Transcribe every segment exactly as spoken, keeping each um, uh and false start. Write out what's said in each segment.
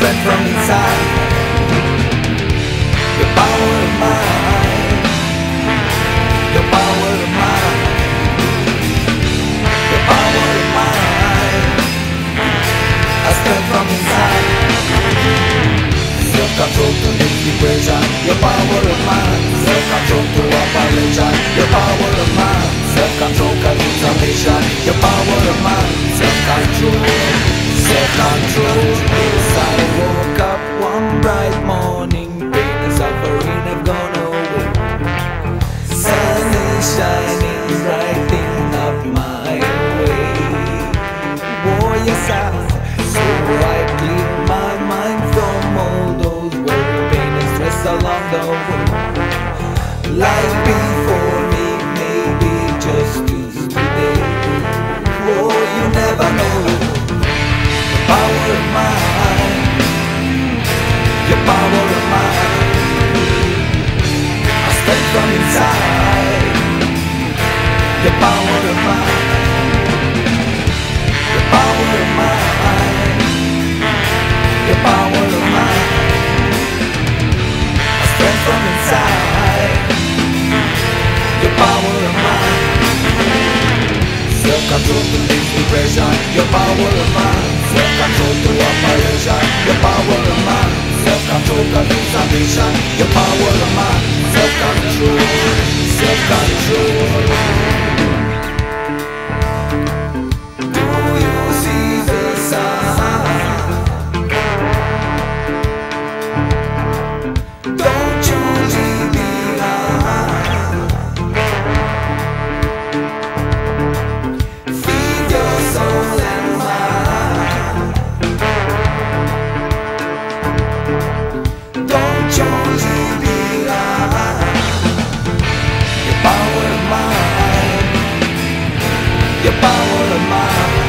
strength from inside. Your power of mind. Your power of mind. Your power of mind. A strength from inside. Self-control to lift depression. Your power of mind. Self-control to operation. Your power of mind. Self-control cause it's a mission. Your power of mind. Self-control. Self-control. I woke up one bright morning. Pain and suffering have gone away. Sun is shining, brightening up my way. Oh yes, I, so I clear my mind from all those worry, pain and stress along the way. Life before me, maybe just today. Oh, you never know. Power of mine. Your power of mine. A strength from inside. Your power of mine. Your power of mine. Your power of mine. A strength from inside. Your power of mine. Self-control to lift depression. Your power of mine. Self-control to operation. Your power of mine. Self-control cause it's a mission. Your power of mine. Self-control. Self-control. Do you see the sign? Don't you leave behind. Feed your soul and mind. Don't you leave behind. Your power of mind. Your power of mind.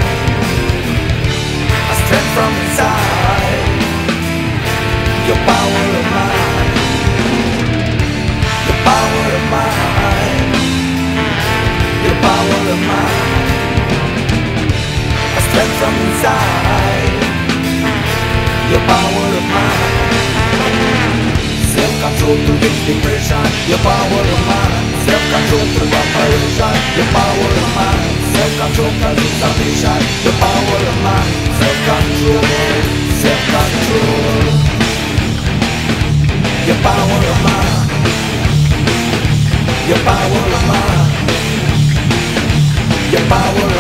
A strength from inside. Your power of mind. Your power of mind. Your power of mind. A strength from inside. Your power of mind. Self-control to lift depression. Your power of mind. Self-control to operation. Your power of mind. Self-control cause it's a mission. Your power of mind. Self-control. Self-control. Your power of mind. Your power of mind. Your power